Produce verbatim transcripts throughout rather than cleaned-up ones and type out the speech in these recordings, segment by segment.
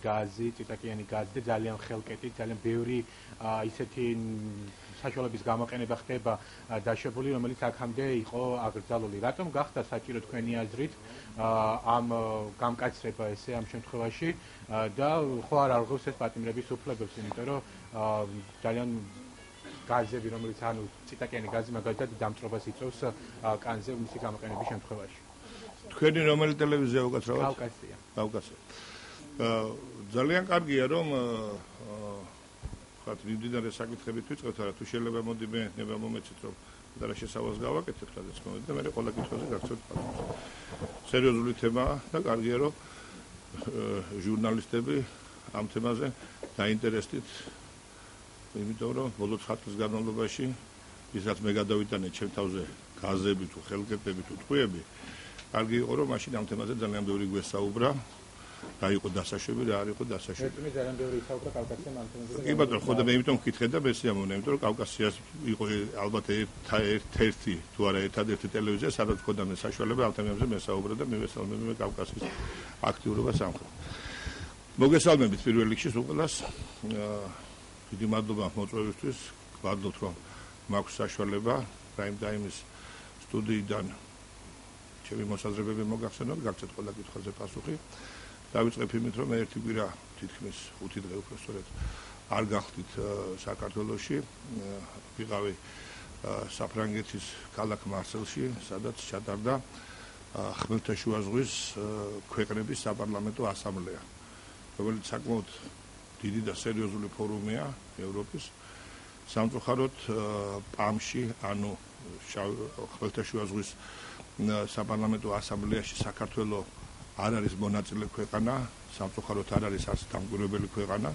გაზი, წიწაკიანი გაზი და ძალიან ხელკეტი, ძალიან ბევრი ისეთი საშუალების გამოყენება ხდება დაშვებული, რომელიც აქამდე იყო აკრძალული. Რატომ გახდა საჭირო თქვენი აზრით ამ გამკაცრება ესე ამ შემთხვევაში და ხო არ არღევს ეს პატიმრების უფლებებს, იმიტომ რომ ძალიან გაზები, რომელიც ანუ წიწაკიანი გაზი მაგალითად დამწრობას იწვევს კანზე მისი გამოყენების შემთხვევაში. თქვენი რომელი ტელევიზია უკაცრავად? კავკასია. კავკასია. ძალიან კარგია რომ ხათ მიმდინარე საკითხებით ვიწყოთ, არა თუ შეიძლება მოდი მე ნება მომეცით რომ და რა შესავალს გავაკეთებ სადაც მომეც და მე ყველა კითხვაზე გაგცეთ პატიმრს. სერიოზული თემაა და კარგია რომ ჟურნალისტები ამ თემაზე დაინტერესდით, იმიტომ რომ ბოლო ცხრა წლის განმავლობაში ის რაც მე გადავიტანე ჩემ თავზე გაზები თუ ხელკეტები თუ ტყვიები, კარგი იყო რომ მაშინ ამ თემაზე ძალიან ბევრი გვესაუბრა. რა იყო დასაშვები, რა არ იყო დასაშვები. მე ძალიან ბევრი ისაუბრა კავკასიამ ამ თემაზე. კი ბატონო, ხო და მე იმიტომ ვკითხე და მე სიამოვნე, იმიტომ რომ კავკასიას იყო ალბათ ერთ-ერთი თუ არა ერთადერთი ტელევიზია, სადაც ჰქონდა მე საშუალება ამ თემებზე მესაუბრა და მივესალმები მე კავკასიის აქტიურობას სამხრეთ. მოგესალმებით პირველ რიგში ყველას. დიდი მადლობა მოწვევისთვის. ვადლობთ რომ მაქვს საშუალება პრაიმ ტაიმის სტუდიიდან ჩემი მოსაზრებები მოგახსენოთ, გაგცეთ ყველა კითხვაზე პასუხი. დავიწყებ იმით რომ მე ერთი კვირა თითქმის ხუთი დღე უფრო სწორედ არ გახდით საქართველოში. ვიყავი საფრანგეთის ქალაქ მარსელში, სადაც ჩატარდა ხმელთაშუა ზღვის ქვეყნების საპარლამენტო ასამბლეა, რომელიც საკმაოდ დიდი და სერიოზული ფორუმია ევროპის. სამწუხაროდ პამში, ანუ ხმელთაშუა ზღვის საპარლამენტო ასამბლეაში საქართველოს არ არის მონაწილე ქვეყანა, სამწუხაროდ არ არის არც დამკვირვებელი ქვეყანა.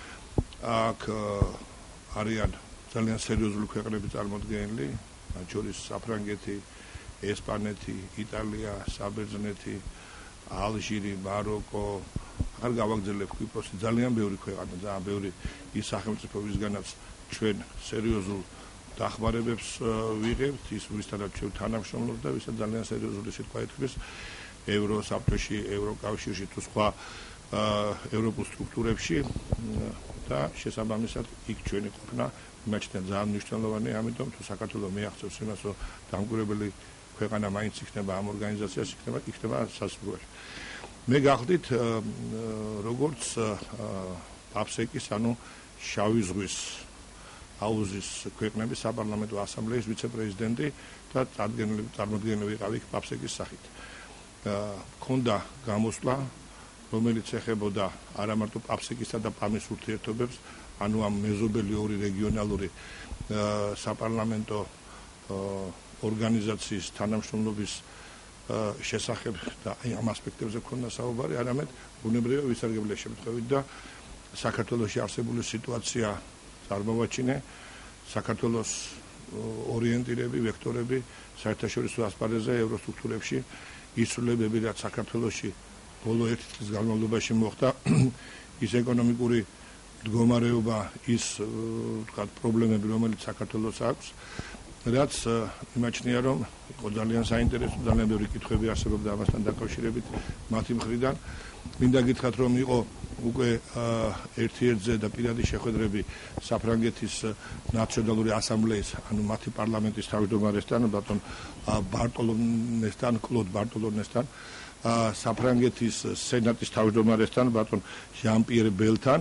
აქ არიან ძალიან სერიოზული ქვეყნები წარმოდგენილი, მათ შორის საფრანგეთი, ესპანეთი, იტალია, საბერძნეთი, ალჟირი, მაროკო, არ გავაგრძელებ კვიპროსი, ძალიან ბევრი ქვეყანა, ძალიან ბევრი ის სახელმწიფო, ვისგანაც ჩვენ სერიოზულ დახმარებებს ვიღებთ, ის ვისთანაც ჩვენ თანამშრომლობთ და ვისაც ძალიან სერიოზული სიტყვა ეთქვის ევროსაბჭოში, ევროკავშირში თუ სხვა ევროპულ სტრუქტურებში და შესაბამისად იქ ჩვენი ყოფნა იმაჩნია ძალიან მნიშვნელოვანია, ამიტომ თუ საქართველოს მიაღწევს იმას, რომ დამკვირვებელი ქვეყანა მაინც იქნება ამ ორგანიზაციას, იქნება იქნება საზღვარგარეთ. მე გახდით როგორც აფსეკის, ანუ შავი ზღვის აუზის ქვეყნების საპარლამენტო ასამბლეის ვიცე-პრეზიდენტი და წარმოდგენილი ვიყავი იქ აფსეკის სახით. ქონდა გამოსვლა, რომელიც ეხებოდა არა მარტო აფსეკისა და პამის ურთიერთობებს, ანუ ამ მეზობელი ორი რეგიონალური საპარლამენტო ორგანიზაციის თანამშრომლობის შესახებ და ამ ასპექტებზე ქონდა საუბარი, არამედ ბუნებრივია ვისარგებლე შემთხვევით და საქართველოში არსებული სიტუაცია წარმოვაჩინე, საქართველოს ორიენტირები, ვექტორები საერთაშორისო ასპარეზზე, ევროსტრუქტურებში ისრულებები, რაც საქართველოში ბოლო ერთი წლის განმავლობაში მოხდა, ის ეკონომიკური მდგომარეობა, ის ვთქვათ პრობლემები, რომელიც საქართველოს აქვს, რაც იმაჩნია, რომ იყო ძალიან საინტერესო, ძალიან ბევრი კითხვები არსებობდა ამასთან დაკავშირებით მათი მხრიდან. მინდა გითხრათ, რომ იყო უკვე ერთ-ერთზე და პირადი შეხვედრები საფრანგეთის ნაციონალური ასამბლეის, ანუ მათი პარლამენტის თავმჯდომარესთან, ბატონ ბარტოლონესთან, კლოდ ბარტოლონესთან, საფრანგეთის სენატის თავმჯდომარესთან, ბატონ ჟან-პიერ ბელთან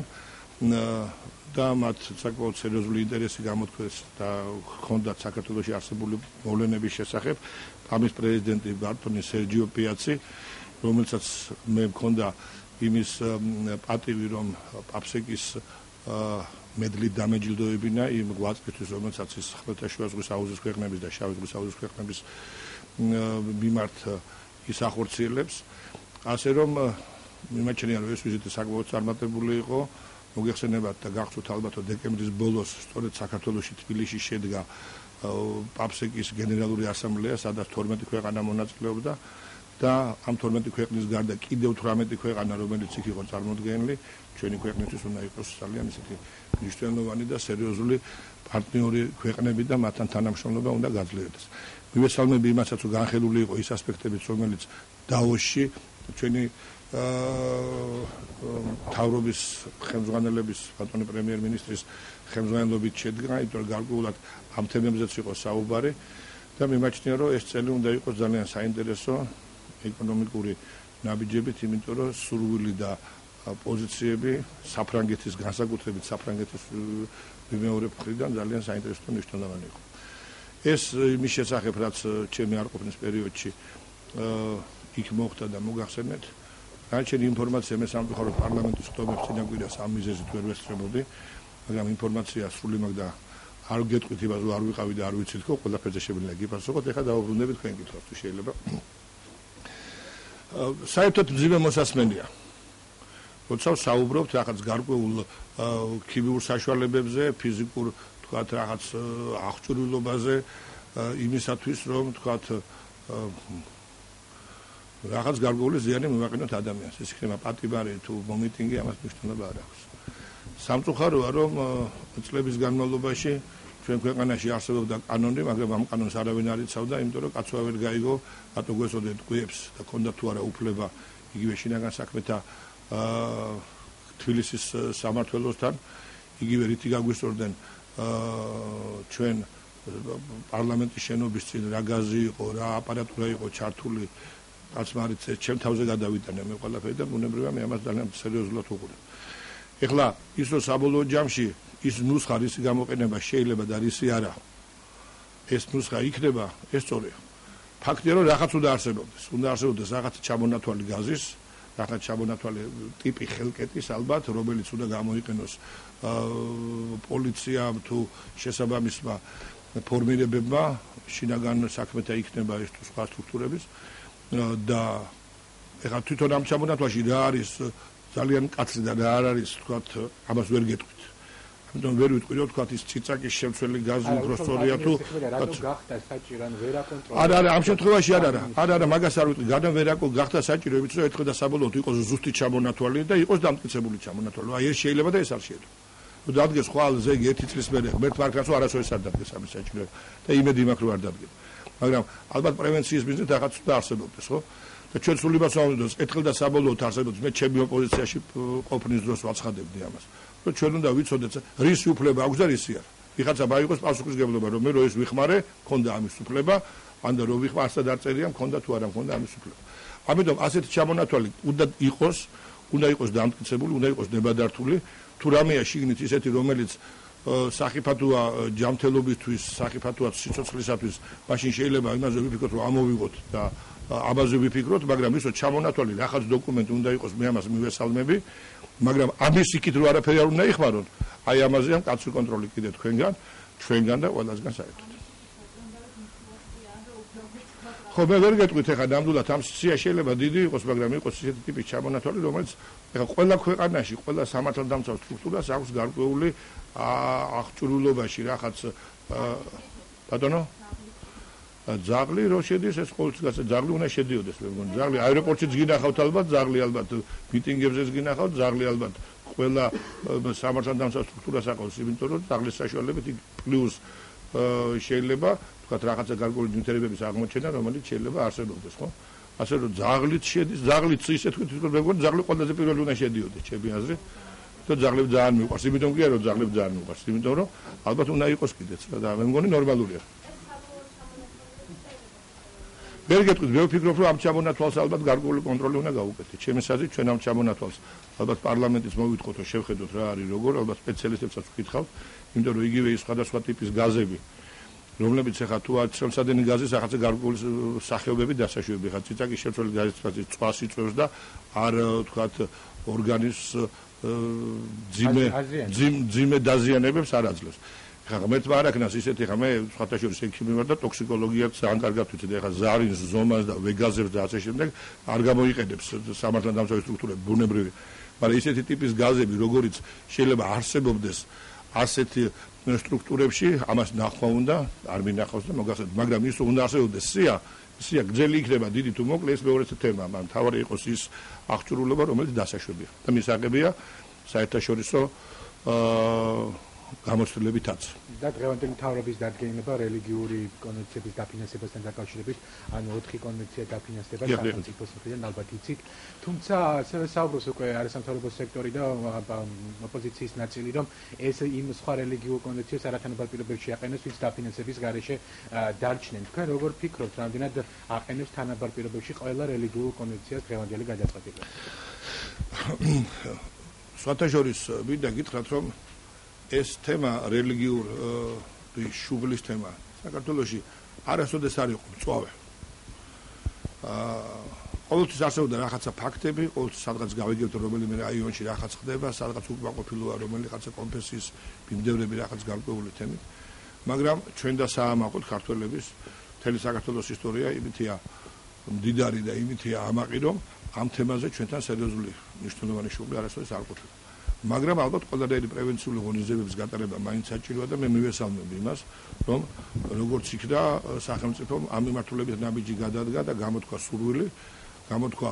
და მათ საკმაოდ სერიოზული ინტერესი გამოთქვეს და ჰქონდათ საქართველოში არსებული მოვლენების შესახებ. პამის პრეზიდენტი ბატონი სერჯიო პიაცი, რომელსაც მე მქონდა იმის პატივი, რომ აფსეკის მედლით დამეჯილდოებინა იმ ღვაწლისთვის, რომელსაც ის ხმელთაშუა ზღვის აუზის ქვეყნების და შავი ზღვის აუზის ქვეყნების მიმართ ის ახორციელებს. ასე რომ მიმაჩნია, რომ ეს ვიზიტი საკმაოდ წარმატებული იყო. მოგეხსენებათ და გახსოვთ ალბათ, რომ დეკემბრის ბოლოს სწორედ საქართველოში თბილისში შედგა აფსეკის გენერალური ასამბლეა, სადაც თორმეტი ქვეყანა მონაწილეობდა და ამ თორმეტი ქვეყნის გარდა კიდევ თვრამეტი ქვეყანა, რომელიც იქ იყო წარმოდგენილი, ჩვენი ქვეყნისთვის უნდა იყოს ძალიან ისეთი მნიშვნელოვანი და სერიოზული პარტნიორი ქვეყნები და მათთან თანამშრომლობა უნდა გაძლიერდეს. მივესალმები იმასაც, რომ განხილული იყო ის ასპექტებიც, რომელიც დავოსში ჩვენი თავრობის ხელმძღვანელების ბატონი პრემიერ-მინისტრის ხელმძღვანელობით შედგა, იმიტომ რომ გარკვეულად ამ თემებზეც იყო საუბარი და მიმაჩნია რომ ეს წელი უნდა იყოს ძალიან საინტერესო ეკონომიკური ნაბიჯებით, იმიტომ რომ სურვილი და პოზიციები საფრანგეთის განსაკუთრებით საფრანგეთის მიმეორებ მხრიდან ძალიან საინტერესო და მნიშვნელოვანი იყო. ეს იმის შესახებ, რაც ჩემი არყოფნის პერიოდში იქ მოხდა და მოგახსენეთ. Განჩენი ინფორმაცია მე სამწუხაროდ პარლამენტის ხტომებს წინაკვირას ამ მიზეზით ვერ ვესწრებოდი, მაგრამ ინფორმაცია სრული მაგ და არ გეტყვით იმას, რომ არ ვიყავი და არ ვიცით, ხო, ყველაფერზე შეგვიძლია გიპასუხოთ, ეხლა დავუბრუნდებით თქვენ კითხვას თუ შეიძლება. საერთოდ მძიმე მოსასმენია. როცა საუბრობთ რაღაც გარკვეულ ქიმიურ საშუალებებზე, ფიზიკურ, თქვათ, რაღაც აღჭურვილობაზე, იმისათვის, რომ თქვათ რაღაც გარკვეული ზიანი მივაყენოთ ადამიანს. ეს იქნება პატიმარი თუ მომიტინგი, ამას მნიშვნელობა არ აქვს. სამწუხაროა, რომ წლების განმავლობაში ჩვენ ქვეყანაში არსებობდა კანონი, მაგრამ ამ კანონს არავინ არ იცავდა, იმიტომ რომ კაცვა ვერ გაიგო, რატო გვესოდეთ კვიებს და ქონდა თუ არა უფლება იგივე შინაგან საქმეთა თბილისის სამმართველოსთან, იგივე რითი გაგვისწორდნენ ჩვენ პარლამენტის შენობის წინ რა გაზი იყო, რა აპარატურა იყო ჩართული, რაც მარიც ჩემ თავზე გადავიტანე მე ყველაფერი და ბუნებრივია მე ამას ძალიან სერიოზულად უყურებ. ეხლა ის რომ საბოლოო ჯამში ის ნუსხა რისი გამოყენება შეიძლება და რისი არა ეს ნუსხა იქნება, ეს სწორია. ფაქტია რომ რაღაც უნდა არსებობდეს, უნდა არსებობდეს რაღაც ჩამონათვალი გაზის, რაღაც ჩამონათვალი ტიპი ხელკეტის ალბათ, რომელიც უნდა გამოიყენოს პოლიციამ თუ შესაბამისმა ფორმირებებმა, შინაგან საქმეთა იქნება ეს თუ სხვა სტრუქტურების და ეხლა თვითონ ამ ჩამონათვალში რა არის ძალიან კაცი და რა არ არის, თქვათ, ამას ვერ გეტყვით. ამიტომ ვერ ვიტყვი, რომ თქვათ ის ციცაკის შემცველი გაზი უფრო სწორია თუ რატო გახდა საჭირო, ან ვერ აკონტროლებდა. არა, არა, ამ შემთხვევაში არა, არა, არა, არა, მაგას არ ვიტყვი. გადამ ვერ აკო გახდა საჭირო, ვიცი რომ ერთხელ და საბოლოოდ იყოს ზუსტი ჩამონათვალი და იყოს დამტკიცებული ჩამონათვალი. აი ეს შეიძლება და ეს არ შეიძლება. თუ დადგეს ხვალ ზეგი ერთი წლის მერე, ღმერთ მარკასო არასოდეს არ დადგეს ამის საჭირო და იმედი მაქვს რომ არ დადგეს. მაგრამ ალბათ პრევენციის მიზნით რაღაც უნდა არსებობდეს, ხო? და ჩვენ სულებას ვამბობთ, ერთხელ და საბოლოოდ არსებობს, მე ჩემი ოპოზიციაში ყოფნის დროს ვაცხადებდი ამას. რომ ჩვენ უნდა ვიცოდეთ, რისი უფლება აქვს და რისი არა. ვიღაცა მაიღოს პასუხისგებლობა, რომ მე რო ეს ვიხმარე, მქონდა ამის უფლება, ანდა რო ვიხმარ, ასა დაწერია, მქონდა თუ არა მქონდა ამის უფლება. ამიტომ ასეთი ჩამონათვალი უნდა იყოს, უნდა იყოს დამტკიცებული, უნდა იყოს ნებადართული, თუ რამეა შიგნით ისეთი, რომელიც სახიფათოა ჯანმრთელობისთვის, სახიფათოა სიცოცხლისათვის, მაშინ შეიძლება იმაზე ვიფიქროთ, რომ ამოვიღოთ და ამაზე ვიფიქროთ, მაგრამ ისო ჩამონათვალი რაღაც დოკუმენტი უნდა იყოს, მე ამას მივესალმები, მაგრამ ამის იქით რო არაფერი არ უნდა იხმარონ, აი ამაზე ამ კაცრი კონტროლი კიდე თქვენგან, ჩვენგან და ყველასგან საერთოდ. ხო, მე ვერ გეტყვით ეხლა ნამდვილად ამ სია შეიძლება დიდი იყოს, მაგრამ იყოს ისეთი ტიპის ჩამონათვალი, რომელიც ეხლა ყველა ქვეყანაში, ყველა სამართალდამცავ სტრუქტურას აქვს გარკვეული აღჭურვილობაში რაღაც ბატონო ძაღლი რო შედის ეს ყოველთვის ძაღლი უნდა შედიოდეს მე მგონი ძაღლი აეროპორტშიც გინახავთ ალბათ ძაღლი ალბათ მიტინგებზეც გინახავთ ძაღლი ალბათ ყველა სამართალდამცავ სტრუქტურას აყავს იმიტომ რომ ძაღლის საშუალებით პლუს შეიძლება თქვათ რაღაცა გარკვეული ნივთიერებების აღმოჩენა რომელიც შეიძლება არსებობდეს ხო ასე რომ ძაღლიც შედის ძაღლიც ისე თქვით რომ მე მგონი ძაღლი ყველაზე პირველი უნდა შედიოდეს ჩემი აზრით და ძაღლები ძალიან მიყვარს იმიტომ კი არა რომ ძაღლები ძალიან მიყვარს იმიტომ რომ ალბათ უნდა იყოს კიდეც და მე მგონი ნორმალურია ვერ გეტყვით, მე ვფიქრობ, რომ ამ ჩამონათვალს ალბათ გარკვეული კონტროლი უნდა გავუკეთოთ. ჩემი აზრით, ჩვენ ამ ჩამონათვალს ალბათ პარლამენტის მოვიტყოთ, რომ შევხედოთ რა არის როგორ, ალბათ სპეციალისტებსაც ვკითხავთ, იმიტომ რომ იგივე ის სხვადასხვა ტიპის გაზები, რომლებიც ახლა თუ არის ცემსადენი გაზის რაღაცა გარკვეული სახეობები დასაშვები, ხა ციცაკის შემცველი გაზის წვას იწვევს და არ თქვათ ორგანიზმს ძიმე ძიმე დაზიანებებს არ აძლევს. ხა ღმერთმა არ აქნას ისეთი ხა მე სხვათა შორის ექიმი ვარ და ტოქსიკოლოგიაც ძალიან კარგად ვიცი და ხა ზარინს ზომას და ვეგაზებს და ასე შემდეგ არ გამოიყენებს სამართალდამცავი სტრუქტურები ბუნებრივი მაგრამ ისეთი ტიპის გაზები როგორიც შეიძლება არსებობდეს ასეთი სტრუქტურებში ამას ნახვა უნდა არ მინახავს და მოგახსენებთ მაგრამ ის უნდა არსებობდეს სია სია გძელი იქნება დიდი თუ მოკლე ეს მეორე თემა მაგრამ თავარი იყოს ის აღჭურვილობა რომელიც დასაშვებია და მისაღებია საერთაშორისო აა გამოცდილებითაც. და დღევანდელი მთავრობის დადგენილება რელიგიური კონვენციების დაფინანსებასთან დაკავშირებით, ანუ ოთხი კონვენცია დაფინანსდება სახელმწიფოს მხრიდან, ალბათ იცით. თუმცა ასევე საუბრობს უკვე არასამთავრობო სექტორი და ოპოზიციის ნაწილი, რომ ეს იმ სხვა რელიგიურ კონვენციებს არათანაბარ პირობებში აყენებს, ვინც დაფინანსების გარეშე დარჩნენ. თქვენ როგორ ფიქრობთ, რამდენად აყენებს თანაბარ პირობებში ყველა რელიგიურ კონვენციას დღევანდელი გადაწყვეტილება? სხვათა შორის მინდა გითხრათ, რომ ეს თემა რელიგიურ შუღლის თემა საქართველოში არასოდეს არ იყო მწვავე. ყოველთვის არსებობდა რაღაცა ფაქტები, ყოველთვის სადღაც გავიგებთ რომელიმე რაიონში რაღაც ხდება, სადღაც უკმაყოფილოა რომელიღაცა კონფესიის მიმდევრები რაღაც გარკვეული თემით, მაგრამ ჩვენ და საამაყოდ ქართველების მთელი საქართველოს ისტორია იმითია მდიდარი და იმითია ამაყი, რომ ამ თემაზე ჩვენთან სერიოზული მნიშვნელოვანი შუღლი არასოდეს არ ყოფილა. მაგრამ ალბათ ყველანაირი პრევენციული ღონისძიებების გატარება მაინც საჭიროა და მე მივესალმებ იმას, რომ როგორც იქნა სახელმწიფომ ამ მიმართულებით ნაბიჯი გადადგა და გამოთქვა სურვილი, გამოთქვა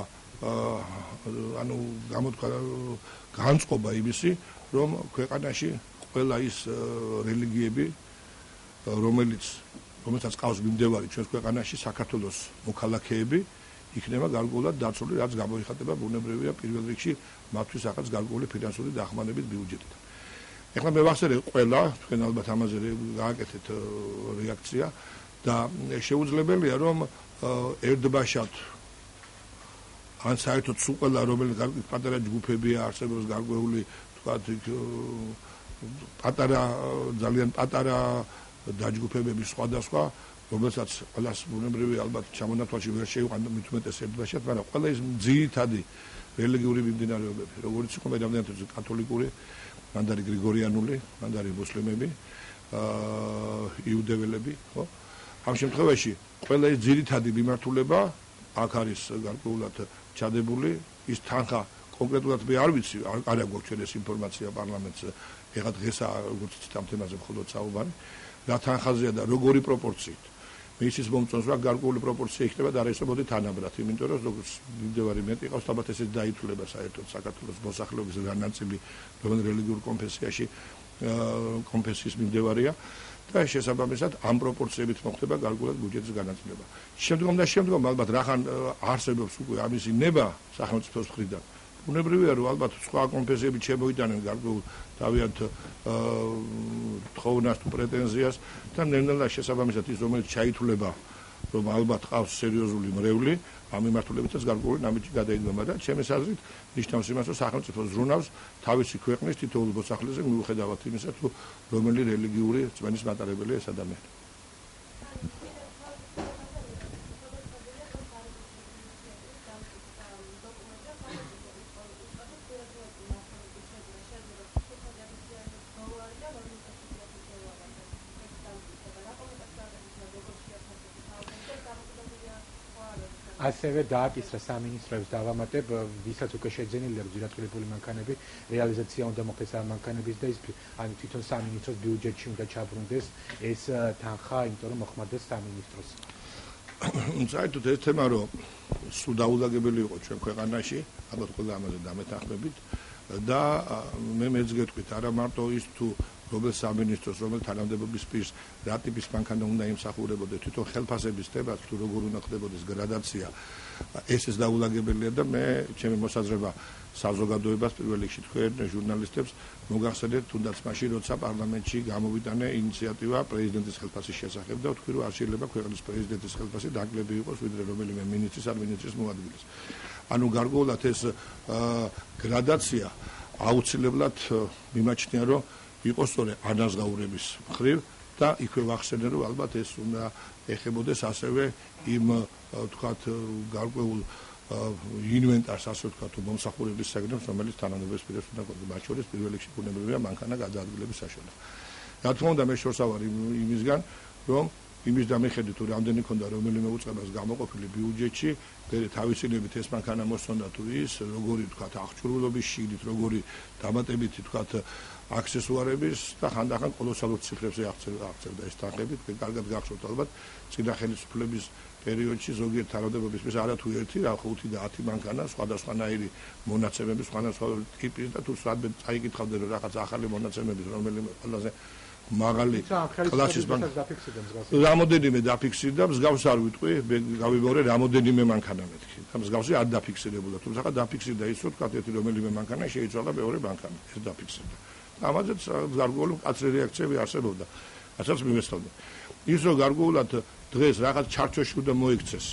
ანუ გამოთქვა განწყობა იმისი, რომ ქვეყანაში ყველა ის რელიგიები, რომელიც რომელსაც ყავს მიმდევარი ჩვენს ქვეყანაში საქართველოს მოქალაქეები იქნება გარკვეულად დაცული, რაც გამოიხატება ბუნებრივია პირველ რიგში მათთვის რაღაც გარკვეული ფინანსური დახმარებით ბიუჯეტიდან. ეხლა მე ვახსენე ყველა, თქვენ ალბათ ამაზე გააკეთეთ რეაქცია და შეუძლებელია რომ ერთბაშად ან საერთოდ სულ ყველა რომელიც პატარა ჯგუფებია არსებობს გარკვეული თქვათ პატარა ძალიან პატარა დაჯგუფებები სხვადასხვა რომელსაც ყველას ბუნებრივი ალბათ ჩამონათვალში ვერ შეიყვანდა მით უმეტეს ერთბაშად, მაგრამ ყველა ის ძირითადი რელიგიური მიმდინარეობები, როგორც იყო მე რამდენადაც კათოლიკური, მანდ არის გრიგორიანული, მანდ არის მუსლიმები, იუდეველები, ხო? ამ შემთხვევაში ყველა ის ძირითადი მიმართულება აქ არის გარკვეულად ჩადებული, ის თანხა კონკრეტულად მე არ ვიცი, არ აქვს ჩვენ ეს ინფორმაცია პარლამენტს, ეხლა დღესა როგორც იცით ამ თემაზე მხოლოდ საუბარი, რა თანხაზეა და როგორი პროპორციით. მისის მომწონს რა გარკვეული პროპორცია იქნება და არ ესწრებოდი თანაბრად, იმიტომ რომ როგორც მიმდევარი მეტი ყავს, ალბათ ესეც დაითვლება საერთოდ საქართველოს მოსახლეობის რა ნაწილი რომელ რელიგიურ კონფესიაში კონფესიის მიმდევარია და შესაბამისად ამ პროპორციებით მოხდება გარკვეულად ბიუჯეტის განაწილება. შემდგომ და შემდგომ ალბათ რახან არსებობს უკვე ამისი ნება სახელმწიფოს მხრიდან. ბუნებრივია რომ ალბათ სხვა კონფესიები შემოიტანენ გარკვეულ თავიანთ თხოვნას თუ პრეტენზიას და ნელ-ნელა შესაბამისად ის რომელიც ჩაითვლება რომ ალბათ ყავს სერიოზული მრევლი ამ მიმართულებითაც გარკვეული ნაბიჯი გადაიდგება და ჩემს აზრით ნიშნავს იმას რომ სახელმწიფო ზრუნავს თავისი ქვეყნის თითოეულ მოსახლეზე მიუხედავად იმისა თუ რომელი რელიგიური რწმენის მატარებელია ეს ადამიანი. ასევე დააკისრა სამინისტროებს დავამატებ, ვისაც უკვე შეძენილია ძირათვლებული მანქანები, რეალიზაცია უნდა მოხდეს ამ მანქანების და ის ანუ თვითონ სამინისტროს ბიუჯეტში უნდა ჩაბრუნდეს ეს თანხა, იმიტომ რომ მოხმარდეს სამინისტროს. საერთოდ ეს თემა რომ სულ დაულაგებელი იყო ჩვენ ქვეყანაში, ალბათ ყველა ამაზე დამეთანხმებით და მე მეც გეტყვით, არა მარტო ის თუ რომელ სამინისტროს, რომელ თანამდებობის პირს რა ტიპის მანქანა უნდა იმსახურებოდეს, თვითონ ხელფასების თემაც თუ როგორ უნდა ხდებოდეს გრადაცია, ეს ეს დაულაგებელია და მე ჩემი მოსაზრება საზოგადოებას პირველ რიგში თქვენ ჟურნალისტებს მოგახსენეთ თუნდაც მაშინ როცა პარლამენტში გამოვიტანე ინიციატივა პრეზიდენტის ხელფასის შესახებ და ვთქვი რომ არ შეიძლება ქვეყნის პრეზიდენტის ხელფასი დაკლებები იყოს ვიდრე რომელიმე მინისტრის ან მინისტრის მოადგილის. ანუ გარკვეულად ეს გრადაცია აუცილებლად მიმაჩნია რომ იყოს სწორე ანაზღაურების მხრივ და იქვე ვახსენე რომ ალბათ ეს უნდა ეხებოდეს ასევე იმ თქვათ გარკვეულ ინვენტარს ასე ვთქვათ მომსახურების საგნებს რომელიც თანამდებობის პირებს უნდა გქონდეს მათ შორის პირველ რიგში ბუნებრივია მანქანა გადაადგილების საშუალება. რა თქმა უნდა მე შორსავარ იმისგან რომ იმის დამიხედვით თუ რამდენი ქონდა რომელიმე უწყებას გამოყოფილი ბიუჯეტში, თავისუფლებით ეს მანქანა მოსწონდა თუ ის, როგორი თქვა აღჭურვილობის შიგნით, როგორი დამატებითი თქვა აქსესუარების და ხანდახან კოლოსალურ ციფრებზე აღწევდა ეს თანხები, კარგად გახსოვთ ალბათ, წინა ხელისუფლების პერიოდში ზოგიერთ თანამდებობისთვის არა თუ ერთი, რა ხუთი და ათი მანქანა სხვადასხვანაირი მონაცემები, სხვადასხვა ტიპის და თუ სადმე წაიკითხავდნენ რომ რაღაც ახალი მონაცემები რომელიმე ყველაზე მაღალი კლასის მანქანა რამოდენიმე დაფიქსირდა, მსგავს არ ვიტყვი, გავიმეორე რამოდენიმე მანქანა მეთქი. და მსგავსი არ დაფიქსირებულა, თუმცა დაფიქსირდა ის, რომ თქვა ერთი რომელიმე მანქანა შეიცვალა მეორე მანქანა, ეს დაფიქსირდა. ამაზეც გარკვეული მკაცრი რეაქციები არსებობდა. რასაც მივესწავლე. ის რომ გარკვეულად დღეს რაღაც ჩარჩოში უნდა მოიქცეს.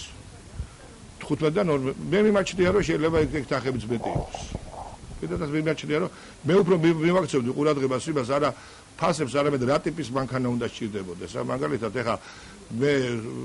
თხუთმეტიდან მე მიმაჩნია რომ შეიძლება ეგ თანხებიც მეტი იყოს. კიდევაც მიმაჩნია რომ მე უფრო მივაქცევდი ყურადღებას იმას არა ფასებს არამედ რა ტიპის მანქანა უნდა სჭირდებოდეს. მაგალითად ეხა მე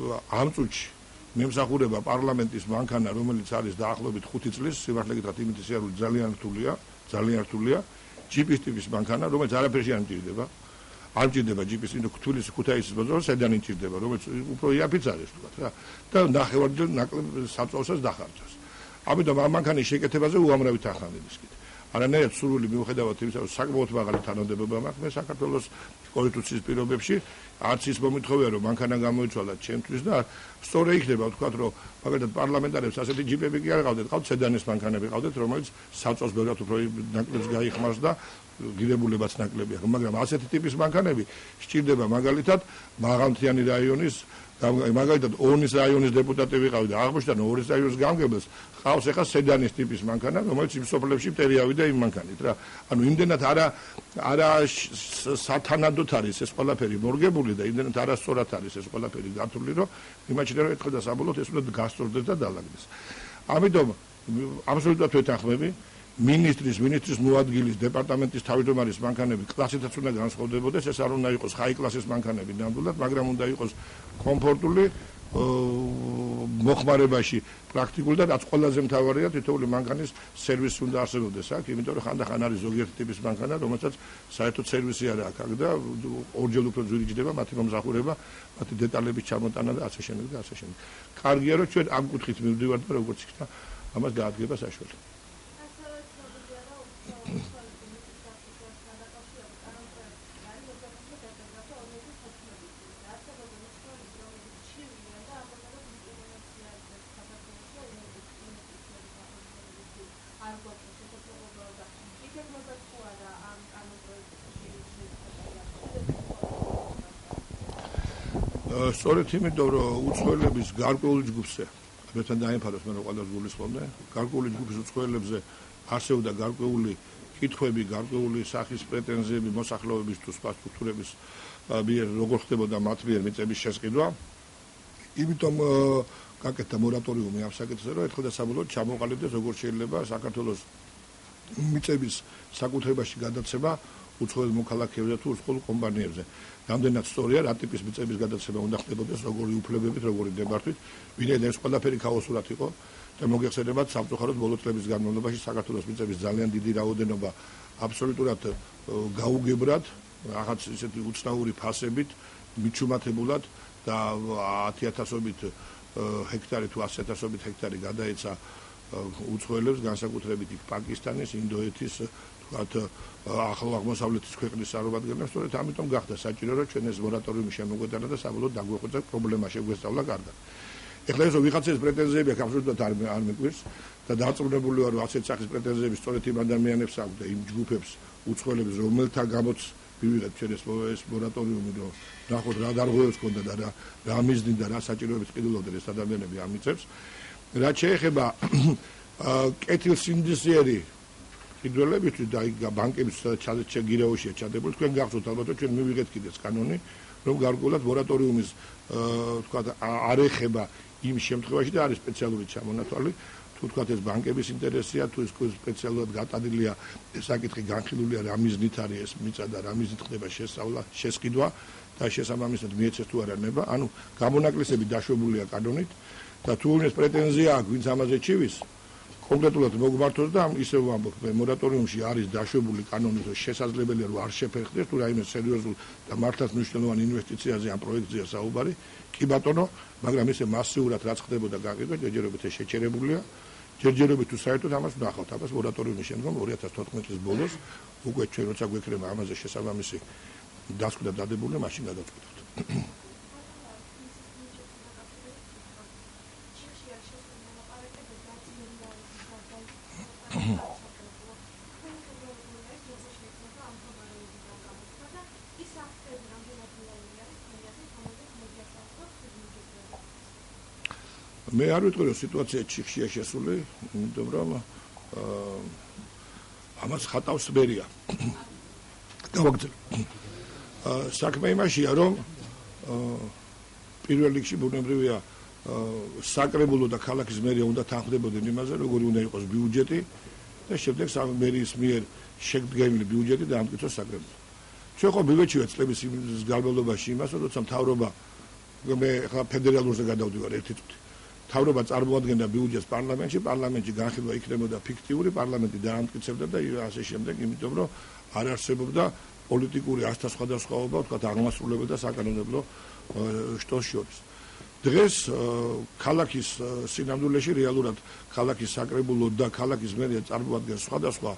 ამ წუთში მემსახურება პარლამენტის მანქანა რომელიც არის დაახლოებით ხუთი წლის სიმართლე გითხრათ იმით სიარული ძალიან რთულია, ძალიან რთულია. ჯიპის ტიპის მანქანა რომელიც არაფერში არ მჭირდება. არ მჭირდება ჯიპის ინდო თბილისის ქუთაისის ბაზარში სედანი მჭირდება რომელიც უფრო იაფიც არის თქვა რა და ნახევარჯერ ნაკლებ საწოლსაც დახარჯავს. ამიტომ ამ მანქანის შეკეთებაზე უამრავი თანხა მიდისკით. არანაირად სურვილი მიუხედავად იმისა რომ საკმაოდ მაღალი თანამდებობა მაქვს მე საქართველოს კონსტიტუციის პირობებში არც ის მომითხოვია რომ მანქანა გამოიცვალა ჩემთვის და სწორე იქნება ვთქვათ რომ მაგალითად პარლამენტარებს ასეთი ჯიპები კი არ ყავდეთ ყავთ სედანის მანქანები ყავდეთ რომელიც საწოლს ბევრად უფრო ნაკლებს გაიხმარს და გირებულებაც ნაკლები აქვს მაგრამ ასეთი ტიპის მანქანები სჭირდება მაგალითად მაღალმთიანი რაიონის მაგალითად ონის რაიონის დეპუტატი ვიყავი და აღმოჩნდა ონის რაიონის გამგებელს ყავს ახლა სედანის ტიპის მანქანა რომელიც იმ სოფლებში პერიავიდა იმ მანქანით რა ანუ იმდენად არა არა სათანადოდ არის ეს ყველაფერი მორგებული და იმდენად არასწორად არის ეს ყველაფერი გართული რომ იმაჩნია რომ ერთხელ და საბოლოოდ ეს უნდა გასწორდეს და დაალაგდეს ამიტომ აბსოლუტურად ვეთანხმები ministris ministris მოადგილის დეპარტამენტის თავმჯდომარის მანქანები კლასითაც უნდა განსხვავდებოდეს ეს არ უნდა იყოს ჰაი კლასის მანქანები ნამდვილად მაგრამ უნდა იყოს კომფორტული მოხმარებაში პრაქტიკული და რაც ყველაზე მთავარია თითოეული მანქანის სერვისი უნდა არსებობდეს აქ იმიტომ რომ ხანდახან არის ზოგიერთი ტიპის მანქანა რომელსაც საერთოდ სერვისი არ აქვს აქ და ორჯერ უფრო ძვირი ჯდება მათი მომზახურება მათი დეტალების ჩამოტანა და ასე შემდეგ და ასე შემდეგ კარგია რომ ჩვენ ამ კუთხით მივდივართ და როგორც იქნა ამას გაადგება საშუალება სწორედ იმიტომ რომ უცხოელების გარკვეული ჯგუფზე ამერთან დაემფაროს მე რომ ყველას გულისხმობდე გარკვეული ჯგუფის უცხოელებზე არსებობდა გარკვეული კითხვები გარკვეული სახის პრეტენზიები მოსახლეობის თუ სხვა სტრუქტურების მიერ როგორ ხდებოდა მათ მიერ მიწების შესყიდვა იმიტომ გაკეთდა მორატორიუმი ამ საკითხზე რომ ერთხელ და საბოლოოდ ჩამოყალიბდეს როგორ შეიძლება საქართველოს მიწების საკუთრებაში გადაცემა უცხოელ მოქალაქეებზე თუ უცხოელ კომპანიებზე რამდენად სწორია რა ტიპის მიწების გადაცემა უნდა ხდებოდეს როგორი უფლებებით როგორი დებართვით ვინაიდან ეს ყველაფერი ქაოსურად იყო და მოგეხსენებათ სამწუხაროდ ბოლო წლების განმავლობაში საქართველოს მიწების ძალიან დიდი რაოდენობა აბსოლუტურად გაუგებრად რაღაც ისეთი უცნაური ფასებით მიჩუმათებულად და ათი ათასობით ჰექტარი თუ ასი ათასობით ჰექტარი გადაეცა უცხოელებს განსაკუთრებით იქ პაკისტანის ინდოეთის თქვათ ახალ აღმოსავლეთის ქვეყნის წარმომადგენლებს სწორედ ამიტომ გახდა საჭირო რომ ჩვენ ეს მორატორიუმი შემოგვეტანა და საბოლოოდ დაგვეყოლა პრობლემა შეგვესწავლა კარგად. ეხლა ეს ვიღაცის პრეტენზიები აქვს აბსოლუტურად არ არ მეკვირს და დარწმუნებული ვარ რომ ასეთ სახის პრეტენზიები სწორედ იმ ადამიანებს აქვს და იმ ჯგუფებს უცხოელებს რომელთა გამოც მივიღეთ ჩვენ ეს ეს მორატორიუმი რომ ნახოთ რა დარღვევებს ქონდა და რა რა მიზნით და რა საჭიროებებს ყიდულობდნენ ეს ადამიანები ამ მიწებს. რაც შეეხება კეთილსინდისიერი კიდროლებისთვის და ბანკების ჩაგირაოშია ჩადებული თქვენ გახსოვთ ალბათ რომ ჩვენ მივიღეთ კიდეც კანონი რომ გარკვეულად მორატორიუმის თქვა არ ეხება იმ შემთხვევაში და არის სპეციალური ჩამონათვალი თუ თქვა ეს ბანკების ინტერესია თუ ეს სპეციალურად გატანილია ეს საკითხი განხილულია რა მიზნით არის ეს მიწა და რა მიზნით ხდება შესწავლა შესყიდვა და შესაბამისად მიეცეს თუ არა ნება ანუ გამონაკლისები დაშვებულია კანონით და თუ ეს პრეტენზია აქვს ვინც ამაზე ჩივის კონკრეტულად მოგმართოს და ისევ ვამბობ, მორატორიუმში არის დაშვებული კანონი, რომ შესაძლებელია რომ არ შეფერხდეს თუ რაიმე სერიოზულ და მართლაც მნიშვნელოვან ინვესტიციაზე ან პროექტზეა საუბარი. კი ბატონო, მაგრამ ისე მასიურად რაც ხდებოდა გაყიდვა, ჯერჯერობით ეს შეჩერებულია. ჯერჯერობით თუ საერთოდ ამას ვნახავთ, ამას მორატორიუმის შემდგომ ორი ათას თოთხმეტი წლის ბოლოს უკვე ჩვენ როცა გვექნება ამაზე შესაბამისი დასკვნა დადებული, მაშინ გადავწყვეტავთ. მე არ ვიტყვი რომ სიტუაცია ჩიხშია შესული, იმიტომ რომ ამას ხატავს მერია. გავაგრძელებ. საქმე იმაშია რომ პირველ რიგში ბუნებრივია საკრებულო და ქალაქის მერია უნდა თანხმდებოდნენ იმაზე, როგორი უნდა იყოს ბიუჯეტი და შემდეგ მერიის მიერ შედგენილი ბიუჯეტი დაამტკიცოს საკრებულო. ჩვენ ხო მივეჩივეთ წლების განმავლობაში იმას, რომ როცა მთავრობა მე ხა ფედერალურზე გადავდივარ ერთი წუთი. მთავრობა წარმოადგენდა ბიუჯეტს პარლამენტში, პარლამენტში განხილვა იქნებოდა ფიქტიური, პარლამენტი დაამტკიცებდა და ასე შემდეგ, იმიტომ რომ არ არსებობდა პოლიტიკური ასთა სხვადასხვაობა, თქვათ აღმასრულებელ და საკანონმდებლო შტოს შორის. დღეს ქალაქის სინამდვილეში რეალურად ქალაქის საკრებულო და ქალაქის მერია წარმოადგენს სხვადასხვა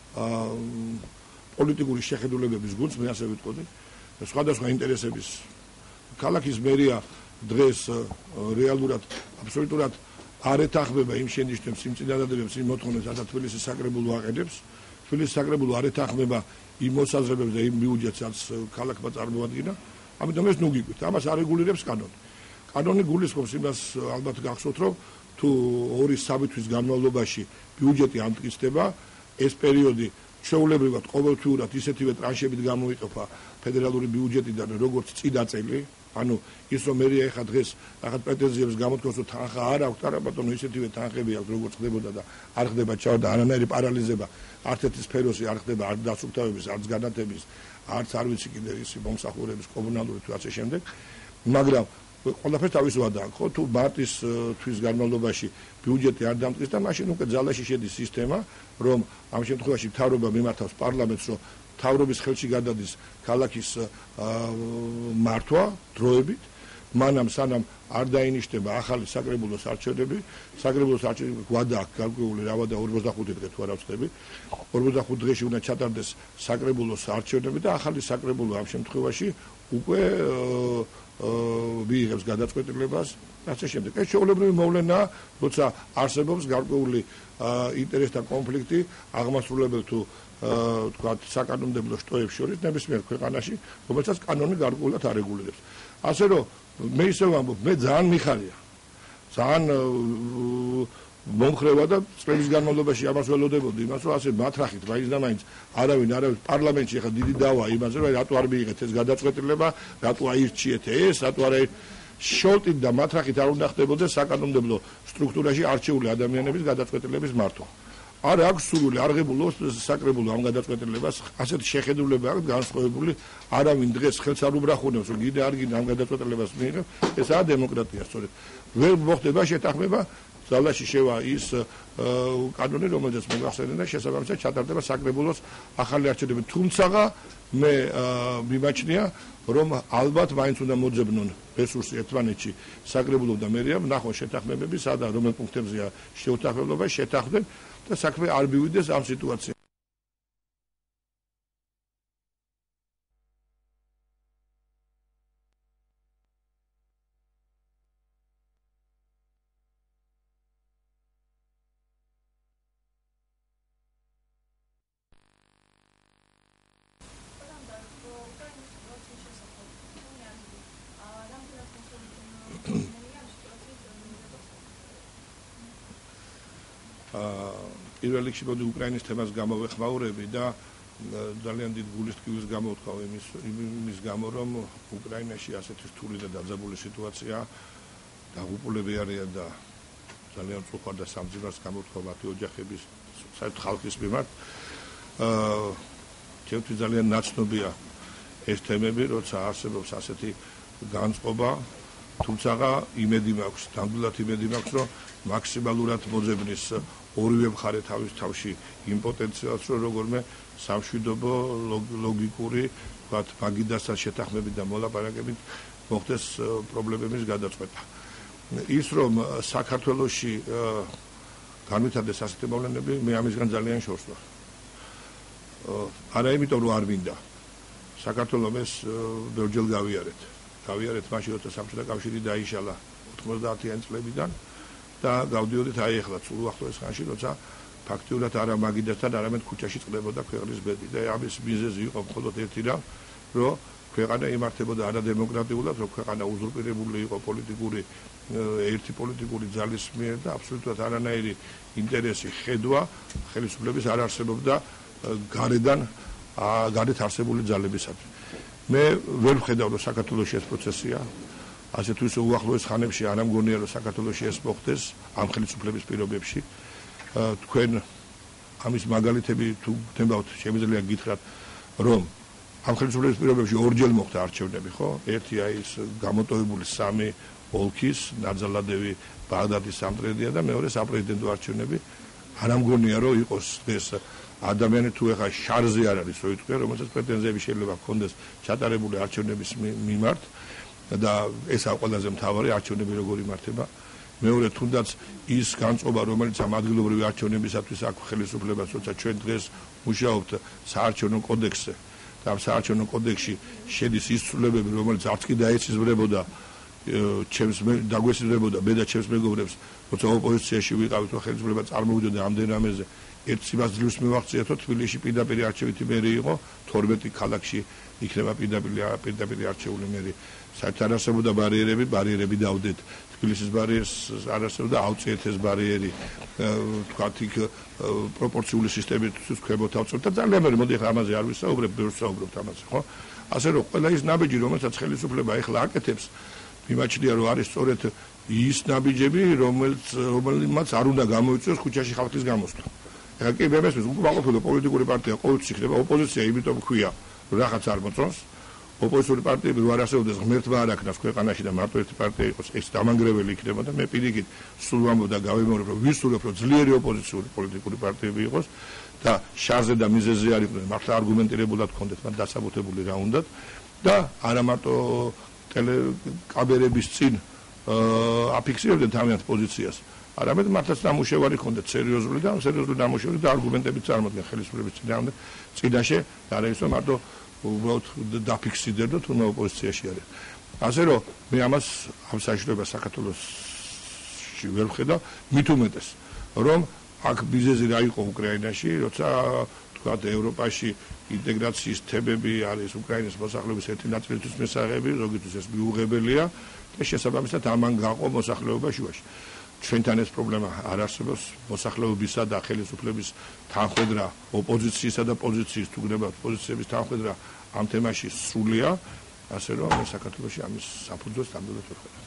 პოლიტიკური შეხედულებების გუნდს, მე ასე ვიტყოდი, სხვადასხვა ინტერესების. ქალაქის მერია დღეს რეალურად აბსოლუტურად არ ეთანხმება იმ შენიშვნებს, იმ წინადადებებს, იმ მოთხოვნებს, სადაც თბილისის საკრებულო აყენებს. თბილისის საკრებულო არ ეთანხმება იმ მოსაზრებებს და იმ ბიუჯეტს, რაც ქალაქმა წარმოადგინა. ამიტომ ეს ნუ გიგვით. ამას არეგულირებს კანონი. კანონი გულისხმობს იმას, ალბათ გახსოვთ, რომ თუ ორი სამი თვის განმავლობაში ბიუჯეტი ამტკიცდება, ეს პერიოდი ჩვეულებრივად ყოველთვიურად ისეთივე ტრანშებით გამოიყოფა ფედერალური ბიუჯეტიდან, როგორც წინა წელი. ანუ ის რომ მერია ეხა დღეს რაღაც პრეტენზიებს გამოთქვას, რომ თანხა არ აქვს, არა ბატონო, ისეთივე თანხები აქვს, როგორც ხდებოდა და არ ხდება ჩავარდა არანაირი პარალიზება, არც ერთი სფეროსი არ ხდება, არც დასუფთავების, არც განათების, არც არ ვიცი კიდე ისი მომსახურების, კომუნალური თუ ასე შემდეგ. მაგრამ ყველაფერს თავის ვადა აქვს, ხო? თუ მარტის თვის განმავლობაში ბიუჯეტი არ დამტკიცდა, მაშინ უკვე ძალაში შედის სისტემა, რომ ამ შემთხვევაში მთავრობა მიმართავს პარლამენტს, რომ მთავრობის ხელში გადადის ქალაქის მართვა დროებით, მანამ სანამ არ დაინიშნება ახალი საკრებულოს არჩევნები, საკრებულოს არჩევნები გვადა აქვს გარკვეული რა ვადა ორმოცდახუთი დღე თუ არ ვწდები, ორმოცდახუთ დღეში უნდა ჩატარდეს საკრებულოს არჩევნები და ახალი საკრებულო ამ შემთხვევაში უკვე მიიღებს გადაწყვეტილებას და ასე შემდეგ. ეს ჩვეულებრივი მოვლენაა, როცა არსებობს გარკვეული ინტერესთა კონფლიქტი აღმასრულებელ თუ თქვათ საკანონმდებლო შტოებს შორის ნებისმიერ ქვეყანაში, რომელსაც კანონი გარკვეულად არეგულირებს. ასე რომ მე ისე ვამბობ, მე ძალიან მიხარია. ძალიან მომხრევა და წლების განმავლობაში ამას ველოდებოდი იმას, რომ ასე მათრახით მაინც და მაინც არავინ არავინ პარლამენტში ახლა დიდი დავა იმაზე, რომ რატო არ მიიღეთ ეს გადაწყვეტილება, რატო აირჩიეთ ეს, რატო არ შოლტით და მათრახით არ უნდა ხდებოდეს საკანონმდებლო სტრუქტურაში არჩეული ადამიანების გადაწყვეტილების მართვა. არ აქვს სურვილი, არ ღებულობს საკრებულო ამ გადაწყვეტილებას, ასეთი შეხედულება აქვს განსხვავებული, არავინ დღეს ხელს არ უბრახუნებს, რომ გინდა არ გინდა ამ გადაწყვეტილებას მიიღებს, ესაა დემოკრატია, სწორედ. ვერ მოხდება შეთანხმება, ძალაში შევა ის კანონი, რომელზეც მოგახსენე და შესაბამისად ჩატარდება საკრებულოს ახალი არჩევნები. თუმცა მე მიმაჩნია, რომ ალბათ მაინც უნდა მოძებნონ რესურსი ერთმანეთში საკრებულო და მერია, ნახონ შეთანხმებები, სადა რომელ პუნქტებზეა შეუთანხმებლობა, შეთანხმდნენ და საქმე არ მივიდეს ამ სიტუაციაზე. პირველ რიგში მოდი უკრაინის თემას გამოვეხმაურები და ძალიან დიდ გულის ტკივილს გამოვთქვავ იმის იმის გამო, რომ უკრაინაში ასეთი რთული და დაძაბული სიტუაცია დაღუპულები არიან და ძალიან წუხარ და სამძიმარს გამოვთქვავ მათი ოჯახების საერთოდ ხალხის მიმართ. ჩემთვის ძალიან ნაცნობია ეს თემები, როცა არსებობს ასეთი განწყობა, თუმცა იმედი მაქვს, ნამდვილად იმედი მაქვს, რომ მაქსიმალურად მოძებნის ორივე მხარე თავის თავში იმ პოტენციალს, რომ როგორმე სამშვიდობო ლოგიკური, ვთქვათ, მაგიდასთან შეთანხმებით და მოლაპარაკებით მოხდეს პრობლემების გადაწყვეტა. ის რომ საქართველოში განვითარდეს ასეთი მოვლენები, მე ამისგან ძალიან შორს ვარ. არა იმიტომ რომ არ მინდა. საქართველოს ეს ბევრჯერ გავიარეთ. გავიარეთ მაშინ, როცა საბჭოთა კავშირი დაიშალა ოთხმოცდაათიან წლებიდან და გავდიოდით აი ახლა სულ უახლოეს ხანში, როცა ფაქტიურად არა მაგიდასთან, არამედ ქუჩაში წყდებოდა ქვეყნის ბედი და ამის მიზეზი იყო მხოლოდ ერთი რამ, რომ ქვეყანა იმართებოდა არადემოკრატიულად, რომ ქვეყანა უზურპირებული იყო პოლიტიკური ერთი პოლიტიკური ძალის მიერ და აბსოლუტურად არანაირი ინტერესი ხედვა ხელისუფლების არ არსებობდა გარედან გარეთ არსებული ძალებისათვის. მე ვერ ვხედავ, რომ საქართველოში ეს პროცესია ასე თუ ისე უახლოეს ხანებში არ ამგონია, რომ საქართველოში ეს მოხდეს ამ ხელისუფლების პირობებში. თქვენ ამის მაგალითები თუ გთემბავთ, შემიძლია გითხრათ, რომ ამ ხელისუფლების პირობებში ორჯერ მოხდა არჩევნები, ხო? ერთი აი ეს გამოტოვებული სამი ოლქის, ნაძალადევი, ბაღდადის სამტრედია და მეორე საპრეზიდენტო არჩევნები. არ ამგონია, რომ იყოს ეს ადამიანი თუ ეხა შარზე არ არის, რო იტყვია, რომელსაც პრეტენზიები შეიძლება ჰქონდეს ჩატარებული არჩევნების მიმართ და ესაა ყველაზე მთავარი არჩევნები როგორ იმართება. მეორე თუნდაც ის განწყობა, რომელიც ამ ადგილობრივი არჩევნებისათვის აქვს ხელისუფლებას, როცა ჩვენ დღეს მუშაობთ საარჩევნო კოდექსზე და ამ საარჩევნო კოდექსში შედის ის ცვლილებები, რომელიც არც კი დაეციზმრებოდა ჩემს დაგვესიზმრებოდა მე და ჩემს მეგობრებს, როცა ოპოზიციაში ვიყავით, რომ ხელისუფლება წარმოვიდოდა ამდენ რამეზე. ერთ სიმას ძლივს მივახციეთ, რომ თბილისში პირდაპირ არჩევითი მერი იყო, თორმეტი ქალაქში იქნება პირდაპირ პირდაპირ არჩეული მერი. საერთოდ არ არსებობდა ბარიერები, ბარიერები დავდეთ. თბილისის ბარიერს არ არსებობდა, ავწიეთ ეს ბარიერი, თქვათ იქ პროპორციული სისტემით ქვემოთ ავწევთ და ძალიან მე მოდი ახლა ამაზე არ ვისაუბრებ, ბევრს ვსაუბრობთ ამაზე, ხო? ასე რომ ყველა ის ნაბიჯი, რომელსაც ხელისუფლება ახლა აკეთებს, მიმაჩნია, რომ არის სწორედ ის ნაბიჯები, რომელიც რომელიმაც არ უნდა გამოიწვიოს ქუჩაში ხალხის გამოსვლა. ეხლა კი მე მესმის, უკმაყოფილო პოლიტიკური პარტია ყოველთვის იქნება ოპოზიცია, იმიტომ ქვია, რომ რაღაც არ მოწონს. ოპოზიციური პარტიები რო არ არსებობდეს, ღმერთმა არ აქნას ქვეყანაში და მარტო ერთი პარტია იყოს, ეს დამანგრეველი იქნება და მე პირიქით სულ ვამბობ და გავიმეორებ, რომ ვისურვებ, რომ ძლიერი ოპოზიციური პოლიტიკური პარტიები იყოს და შარზე და მიზეზზე არ იყვნენ, მართლა არგუმენტირებულად ჰქონდეთ მათ დასაბუთებული რა უნდათ და არა მარტო ტელეკამერების წინ აფიქსირებდნენ თავიანთ პოზიციას, არამედ მართლაც ნამუშევარი ჰქონდეთ სერიოზული და სერიოზული ნამუშევარი და არგუმენტებით წარმოადგენენ ხელისუფლების წინააღმდეგ წინაშე და არა ისე მარტო უბრალოდ დაფიქსირდნენ და თუნდაც ოპოზიციაში არის. ასე რომ მე ამას ამ საშუალებას საქართველოში ვერ ვხედავ, მით უმეტეს, რომ აქ ბიზნესი რა იყო უკრაინაში, როცა თქვათ ევროპაში ინტეგრაციის თემები არის უკრაინის მოსახლეობის ერთი ნაწილისთვის მისაღები, ზოგისთვის ეს მიუღებელია და შესაბამისად ამან გაყო მოსახლეობა შუაში. ჩვენთან ეს პრობლემა არ არსებობს, მოსახლეობისა და ხელისუფლების თანხმედრა, ოპოზიციისა და პოზიციის თუ გნებავთ პოზიციების თანხმედრა ამ თემაში სრულია, ასე რომ მე საქართველოში ამის საფუძველს ნამდვილად ვერ ხედავ.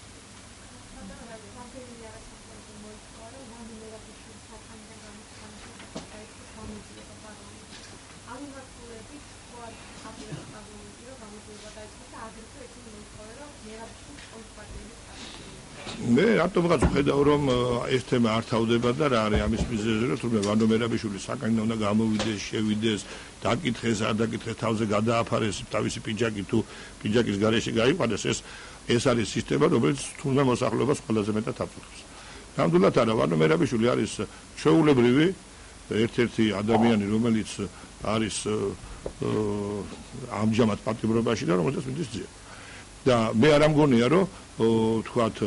მე რატომღაც ვხედავ, რომ ეს თემა არ თავდება და რა არის ამის მიზეზი, რომ თურმე ვანო მერაბიშვილი საკანიდან უნდა გამოვიდეს, შევიდეს, დაკითხეს, არ დაკითხეს, თავზე გადააფარეს თავისი პიჯაკი თუ პიჯაკის გარეშე გაიყვანეს, ეს ეს არის სისტემა, რომელიც თურმე მოსახლეობას ყველაზე მეტად აფუძნებს. ნამდვილად არა, ვანო მერაბიშვილი არის ჩვეულებრივი ერთ-ერთი ადამიანი, რომელიც არის ამჟამად პატიმრობაში და რომელსაც მიდის ძიება. და მე არ ამგონია, რომ თქვათ